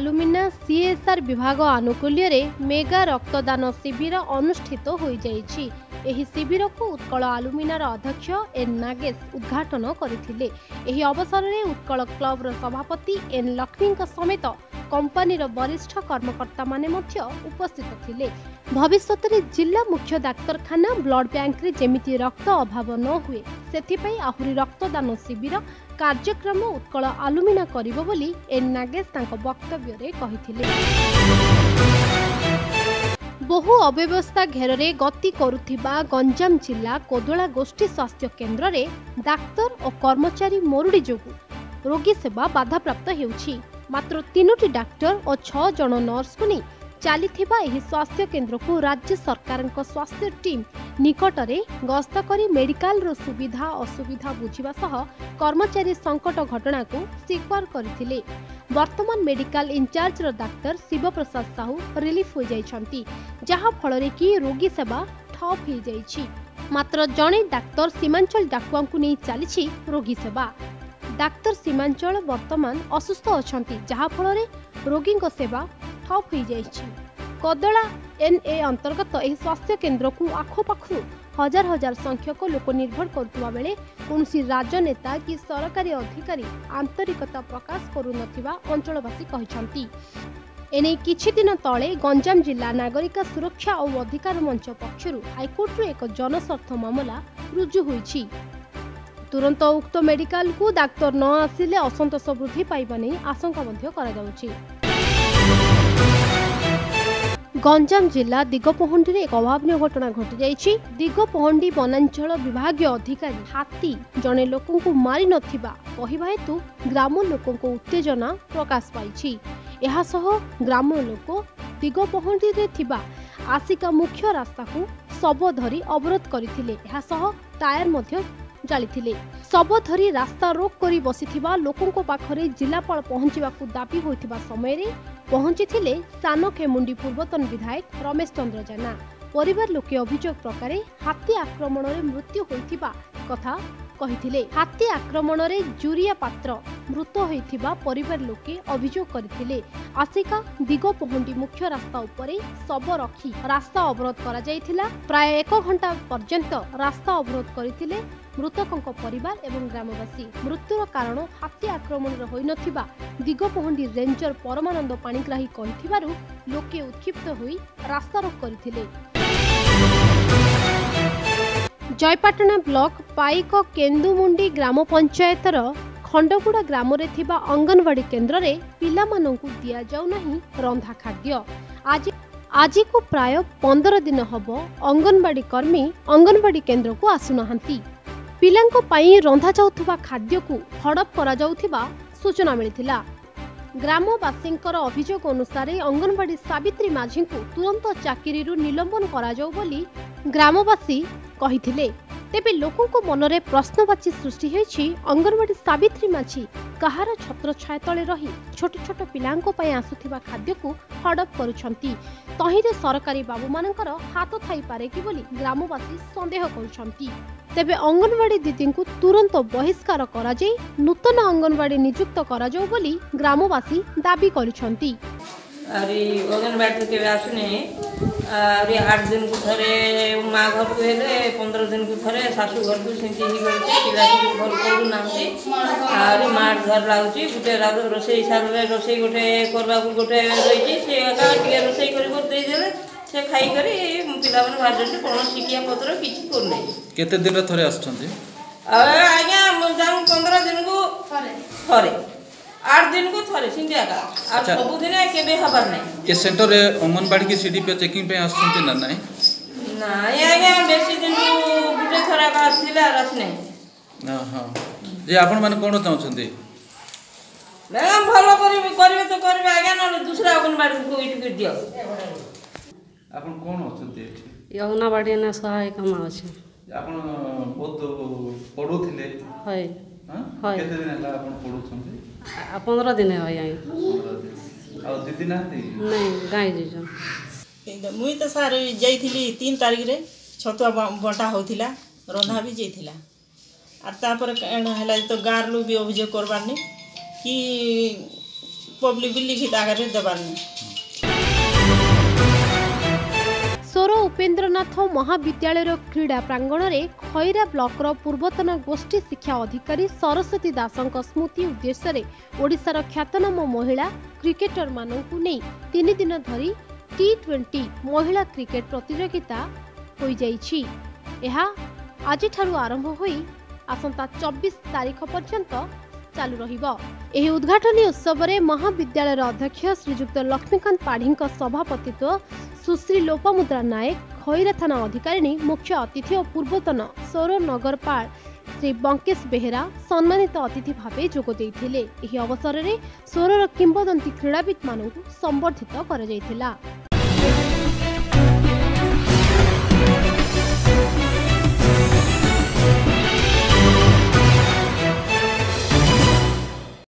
आलुमिना CSR विभाग आनुकूल्य रे mega रक्तदान शिविर अनुष्ठित हो जाइछि। एही शिविर को उत्कल आलुमिनार अध्यक्ष एन नागेश उद्घाटन करथिले। एही अवसर में उत्कल क्लब रो सभापति एन लक्ष्मी समेत कंपनीर वरिष्ठ कर्मकर्ता माने मध्य उपस्थित थिले। भविष्यत रे जिला मुख्य डाक्तरखाना ब्लड बैंक रे जेमिति रक्त अभाव न हुए सेथिपई आहुरी रक्तदान शिविर कार्यक्रम उत्कल आलुमिना करिबो बोली एन नागेश तांको वक्तव्य रे कहिथिले। बहु अव्यवस्था घेर गति करुथिबा गंजाम जिला कोदोला गोष्ठी स्वास्थ्य केन्द्र रे डाक्तर और कर्मचारी मरुड़ी जोगु रोगी सेवा बाधाप्राप्त हेउछि। मात्र 3टी डाक्टर और 6 जन नर्स को नहीं चलीथिबा एही स्वास्थ्य केन्द्र को राज्य सरकार स्वास्थ्य टीम निकटरे गस्त करी मेडिकल रो सुविधा असुविधा बुझिबा सह कर्मचारी संकट घटना को स्वीकार करथिले। वर्तमान मेडिकल इंचार्ज रो डाक्टर शिव प्रसाद साहू रिलीफ हो जाइछंती, जहा फल कि रोगी सेवा ठप हो जाइछि। मात्र जणे डाक्तर सीमांचल डाकुआ को नहीं चली रोगी सेवा। डाक्तर सीमांचल वर्तमान असुस्थ अछंती, जहा फल रोगी सेवा ठप हो जाइछि। कोदला एनए अंतर्गत एही स्वास्थ्य केन्द्र को आखपाखु हजार हजार संख्यक लोक निर्भर करुवा बेले कौनसी राजनेता कि सरकारी अधिकारी आंतरिकता प्रकाश करू नथिबा अंचलवासी कहिसंती। एने किछि दिन तले गंजाम जिला नागरिक सुरक्षा और अधिकार मंच पक्षरु हाईकोर्ट रे एक जनस्वार्थ मामला रुजु होईछि। तुरंत उक्त मेडिकल को डाक्तर न आसिले असंतोष वृद्धि पाइबा नै आशंका मध्य करा जाउछि। गंजाम जिला दिगपहंडी रे एक अभावनीय घटना घटी जाइछि। दिगपहंडी वनांचल विभागीय अधिकारी हाथी जने लोकन को मारी नथिबा कहिबा हेतु ग्राम लोकन को उत्तेजना प्रकाश पाइछि। एहा सह ग्राम लोक दिगपहंडी रे थिबा आसिका मुख्य रास्ता को सब धरी अवरोध करथिले। एहा सह टायर मध्य जालिथिले। सब धरी रास्ता रोक करी बसिथिबा लोकन को पाखरे जिलापाल पहुंचीबा को दाबी होइथिबा समय रे पहुंचीथिले सानखेमुंडी पूर्वतन विधायक रमेश चंद्र जेना। परिवार लोके अभियोग प्रकार हाथी आक्रमण रे मृत्यु होइथिबा कथा कहिथिले। हाथी आक्रमण रे जुरिया पात्र मृत होइथिबा परिवार लोके अभियोग करथिले। आसिका दिगपहंडी मुख्य रास्ता उपरे सब रखी रास्ता अवरोध करा जायथिला। प्राय 1 घंटा पर्यंत रास्ता अवरोध करथिले मृतकों परिवार एवं ग्रामवासी। मृत्युर कारण हाथी आक्रमण होई नथिबा दिगपहंडी रेंजर परमानंद पाणिग्राही कहिथिबारु लोके उत्क्षिप्त होई रास्ता रोक करथिले। जयपाटना ब्लॉक पाइक केन्दुमुंडी ग्राम पंचायतर खंडगुड़ा ग्राम रे थिबा अंगनवाड़ी केन्द्र रे पिला मानंकु दिया जाउ नाही रंधा खाद्य। आज को प्राय 15 दिन हबो अंगनवाड़ी कर्मी अंगनवाड़ी केन्द्र को आसुनाहांती। पिलांको पाई रंधा जाउथबा खाद्य को हड़प करा जाउथबा सूचना मिलिथिला। ग्रामवासींकर अभियोग अनुसार अंगनवाड़ी सावित्री माझी को तुरंत चाकरी निलंबन करा जाउ बोली ग्रामवासी कहिथिले। तेबे लोकों को मनरे प्रश्नवाची सृष्टि होइछि। अंगनवाड़ी सावित्री माझी कहार छत्र छाया तले रही छोट छोट पिलांको पय आसुथिबा खाद्य को हड़प करुछंती। तहिरे सरकारी बाबू मानकर हाथ थाई पारे कि बोली ग्रामवासी संदेह करुछंती। तेबे अंगनवाड़ी दीदी को तुरंत बहिष्कार करा जाई नूतन अंगनवाड़ी नियुक्त करा जाउ बोली ग्रामवासी दाबी करुछंती। अरे अंगनवाड़ी के आसुने अरे 8 दिन को थरे माँ घर को हेले 15 दिन को थरे सासू घर को सेंती ही करते पिला को घर करू नांती अरे मार घर लाउची गुटे रोसई सारे रोसई गोटे करबा को गोटे रही से का टिके रोसई करी कर दे देले से खाई करी पिला मन बाहर जते कोन शिकिया पत्र किछि कर नै। केते दिन थरे आछथि आज्ञा जाऊ 15 दिन को थरे 8 दिन को थरे सिंधिया का आ सब दिन केबे खबर नै। ए सेंटर रे अंगनवाड़ी की सीडी पे चेकिंग पे आछथि ना नै ना आज्ञा बेसी दिन को गुटे थरा का थिला रस नै। हां जे आपण माने कोन चाहछथि मैम भलो करबे तो करबे आज्ञा न दूसरा अंगनवाड़ी को इट कर दियो। आपण कोन अछथि एठी अंगनवाड़ी ने सहायक मा अछि। आपण बहुत पढुथिले होय हां केते दिन हला आपण पढुछथि 15 दिन होय आई 15 दिन आ दीदी नाथि नहीं गाय जेजो मुई तो सार जाइथिली 3 तारीख रे छतुआ बंटा होथिला रंधा भी जाइथिला आ तापर हला तो गार लो भी अभियोग करबार नै कि पब्लिक भी लिखित आकार देवार नहीं। सोर उपेन्द्रनाथ महाविद्यालय क्रीड़ा प्रांगण में खैरा ब्लॉकर पूर्वतन गोष्ठी शिक्षा अधिकारी सरस्वती दासंक स्मृति उद्देश्य ओडिशार ख्यातनाम महिला क्रिकेटर मानू नहीं 3 दिन धरी T20 महिला क्रिकेट प्रतियोगिता हो जाइछि। यह आज आरंभ होई आसंता 24 तारीख पर्यंत चालू रहिबो। एही उद्घाटनी उत्सव में महाविद्यालय अध्यक्ष श्रीजुक्त लक्ष्मीकांत पाढ़ी सभापतित्व सुश्री लोपामुद्रा नायक खैरा थाना अधिकारिणी मुख्य अतिथि और पूर्वतन सौर नगरपाल श्री बंकेश बेहेरा सम्मानित अतिथि भावे जोग देइथिले। एही अवसर में सौरर किंबदंती क्रीड़ाविद मानू संबर्धित करा जायथिला।